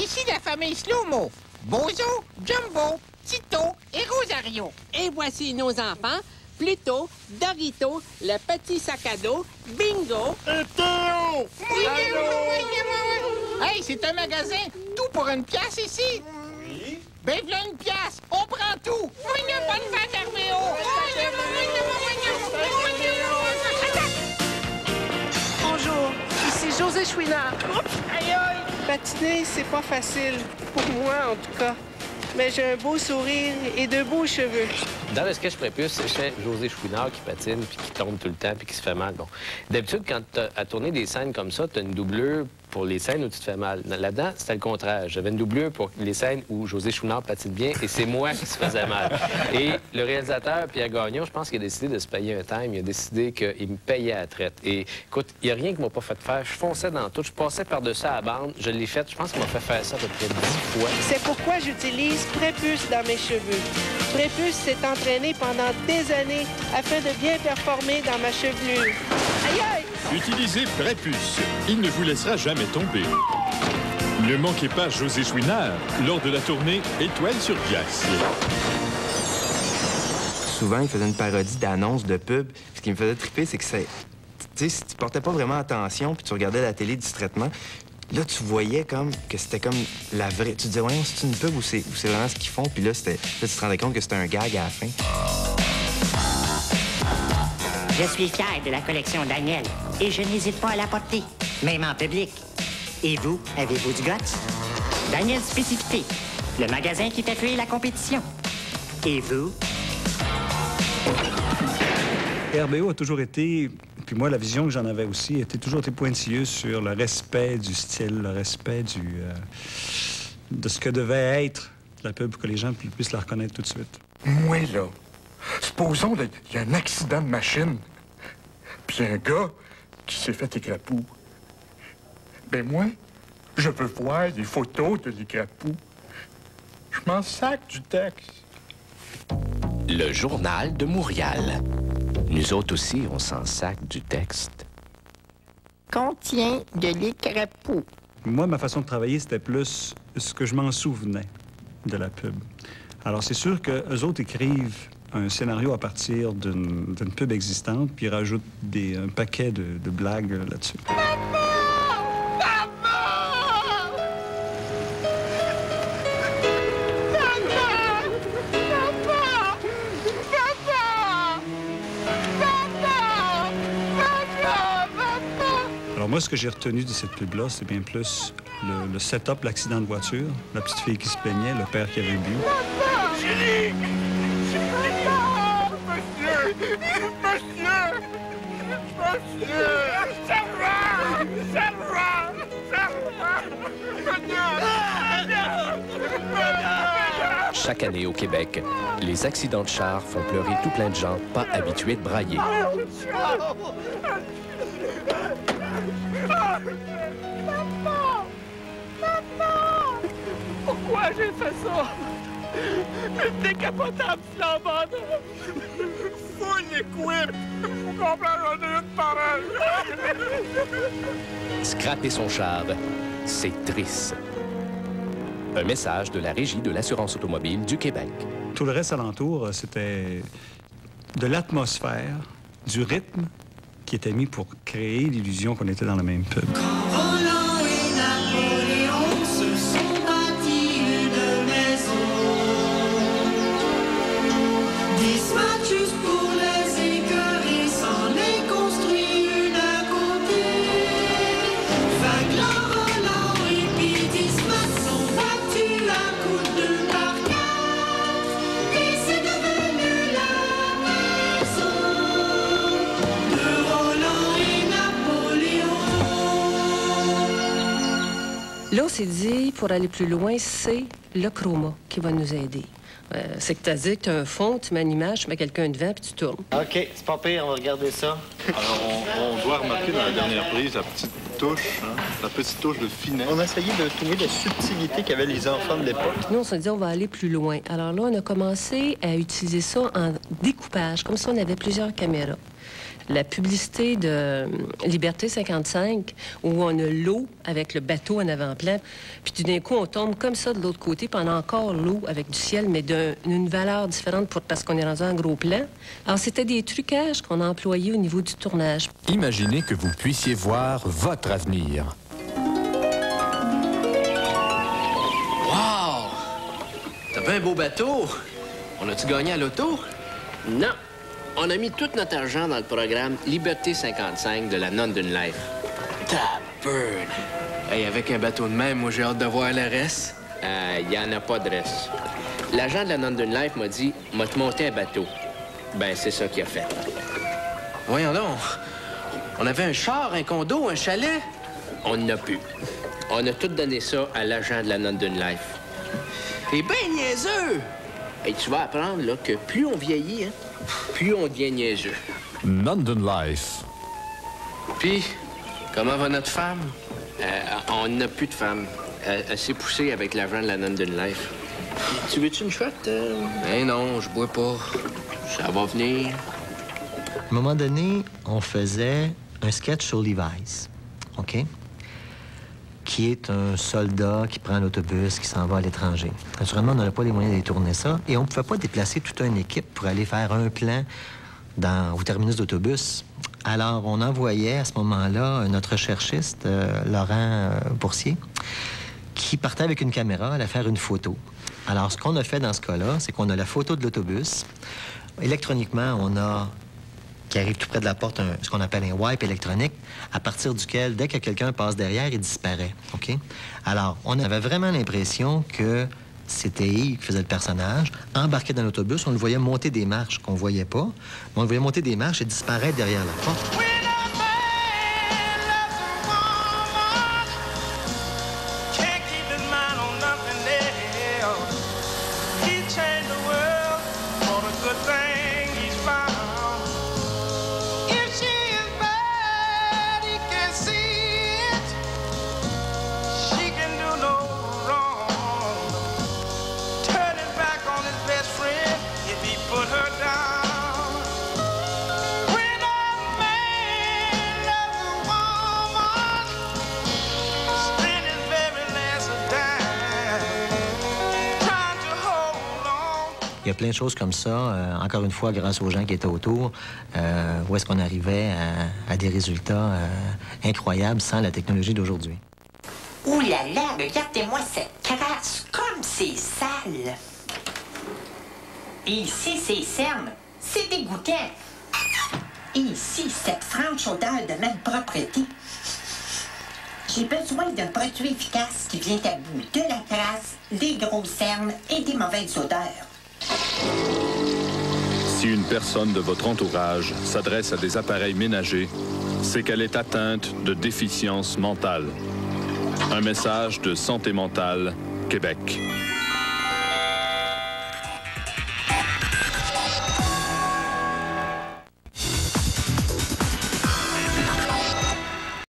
Voici la famille Slow-Mo. Bozo, Jumbo, Tito et Rosario. Et voici nos enfants, Pluto, Dorito, le petit sac à dos, Bingo Et Théo! Hey, c'est un magasin. Tout pour une pièce ici. Oui? Ben, voilà une pièce. On prend tout. Bonne fête, Herméo. Bonjour, ici José Chouinard. Aïe aïe! Patiner, c'est pas facile. Pour moi, en tout cas. Mais j'ai un beau sourire et de beaux cheveux. Dans le sketch Prépuce, c'est José Chouinard qui patine, puis qui tombe tout le temps, puis qui se fait mal. Bon. D'habitude, quand tu as tourné des scènes comme ça, tu as une doublure pour les scènes où tu te fais mal. Là-dedans, c'était le contraire. J'avais une doublure pour les scènes où José Chouinard patine bien, et c'est moi qui se faisais mal. Et le réalisateur, Pierre Gagnon, je pense qu'il a décidé de se payer un time. Il a décidé qu'il me payait à la traite. Et écoute, il n'y a rien qui m'a pas fait faire. Je fonçais dans tout. Je passais par-dessus à la bande. Je l'ai fait. Je pense qu'il m'a fait faire ça à peu près 10 fois. C'est pourquoi j'utilise Prépuce dans mes cheveux. Prépuce s'est entraîné pendant des années afin de bien performer dans ma chevelure. Aïe aïe! Utilisez Prépuce. Il ne vous laissera jamais tomber. Ne manquez pas José Chouinard lors de la tournée Étoile sur glace. Souvent, il faisait une parodie d'annonces de pub. Ce qui me faisait triper, c'est que tu sais, si tu portais pas vraiment attention puis tu regardais la télé distraitement, là, tu voyais comme que c'était comme la vraie... Tu te disais, voyons, c'est une pub ou c'est vraiment ce qu'ils font? Puis là, tu te rendais compte que c'était un gag à la fin. Je suis fier de la collection Daniel et je n'hésite pas à la porter, même en public. Et vous, avez-vous du guts? Daniel Spécificité, le magasin qui fait fuir la compétition. Et vous? RBO a toujours été, puis moi, la vision que j'en avais aussi, toujours été pointilleuse sur le respect du style, le respect de ce que devait être la pub pour que les gens puissent la reconnaître tout de suite. Moi, là, supposons qu'il y a un accident de machine, puis un gars qui s'est fait écrapou. Ben moi, je veux voir des photos de l'écrapou. Je m'en sac du texte. Le journal de Montréal. Nous autres aussi, on s'en sac du texte. Contient de l'écrapou. Moi, ma façon de travailler, c'était plus ce que je m'en souvenais de la pub. Alors, c'est sûr qu'eux autres écrivent un scénario à partir d'une pub existante, puis ils rajoutent un paquet de blagues là-dessus. Alors moi, ce que j'ai retenu de cette pub-là, c'est bien plus le setup, l'accident de voiture, la petite fille qui se plaignait, le père qui avait bu. Chérie! Chaque année au Québec, les accidents de char font pleurer tout plein de gens pas habitués de brailler. Pourquoi j'ai fait ça? Une décapotable flambante! Full équipe! Faut comprendre une parole! Scraper son char, c'est triste. Un message de la Régie de l'assurance automobile du Québec. Tout le reste alentour, c'était de l'atmosphère, du rythme qui était mis pour créer l'illusion qu'on était dans la même pub. Roland et Napoléon se sont bâtis une maison. 10 Mathius pour les écœurer, s'en est construit une à côté. Vaglan, Roland et puis 10 Mathius sont battus à coups de par 4. Et c'est devenu la maison de Roland et Napoléon. Là, on s'est dit, pour aller plus loin, c'est le chroma qui va nous aider. C'est-à-dire que tu as un fond, tu mets une image, tu mets quelqu'un devant, puis tu tournes. OK, c'est pas pire, on va regarder ça. Alors, on doit remarquer dans la dernière prise la petite touche, hein, la petite touche de finesse. On a essayé de trouver la subtilité qu'avaient les enfants de l'époque. Nous, on s'est dit, on va aller plus loin. Alors là, on a commencé à utiliser ça en découpage, comme si on avait plusieurs caméras. la publicité de Liberté 55, où on a l'eau avec le bateau en avant-plan, puis tout d'un coup, on tombe comme ça de l'autre côté, puis on a encore l'eau avec du ciel, mais d'une valeur différente parce qu'on est rendu en gros plan. Alors, c'était des trucages qu'on a employés au niveau du tournage. Imaginez que vous puissiez voir votre avenir. Wow! T'avais un beau bateau. On a-tu gagné à l'auto? Non. On a mis tout notre argent dans le programme Liberté 55 de la London Life. Tabern! Hey, avec un bateau de même, moi, j'ai hâte de voir le reste. Il y en a pas de reste. L'agent de la London Life m'a dit « M'a te monté un bateau ». Ben, c'est ça qu'il a fait. Voyons donc. On avait un char, un condo, un chalet. On n'en a plus. On a tout donné ça à l'agent de la London Life. T'es bien niaiseux! Et tu vas apprendre là, que plus on vieillit, hein, plus on devient niaiseux. London Life. Puis, comment va notre femme? On n'a plus de femme. Elle s'est poussée avec l'agent de la London Life. Tu veux-tu une shot? Ben non, je bois pas. Ça va venir. À un moment donné, on faisait un sketch sur Levi's, OK? Qui est un soldat qui prend l'autobus, qui s'en va à l'étranger. Naturellement, on n'aurait pas les moyens de tourner ça, et on ne pouvait pas déplacer toute une équipe pour aller faire un plan au terminus d'autobus. Alors, on envoyait à ce moment-là notre recherchiste, Laurent Boursier, qui partait avec une caméra, allait faire une photo. Alors, ce qu'on a fait dans ce cas-là, c'est qu'on a la photo de l'autobus. Électroniquement, on a, qui arrive tout près de la porte, ce qu'on appelle un wipe électronique, à partir duquel, dès que quelqu'un passe derrière, il disparaît. OK? Alors, on avait vraiment l'impression que c'était Yves qui faisait le personnage. Embarqué dans l'autobus, on le voyait monter des marches qu'on ne voyait pas. Mais on le voyait monter des marches et disparaître derrière la porte. Il y a plein de choses comme ça, encore une fois, grâce aux gens qui étaient autour, où est-ce qu'on arrivait à des résultats incroyables sans la technologie d'aujourd'hui. Ouh là là, regardez-moi cette crasse, comme c'est sale! Et ici, ces cernes, c'est dégoûtant! Et ici, cette franche odeur de malpropreté. J'ai besoin d'un produit efficace qui vient à bout de la crasse, des grosses cernes et des mauvaises odeurs. Si une personne de votre entourage s'adresse à des appareils ménagers, c'est qu'elle est atteinte de déficience mentale. Un message de Santé mentale, Québec.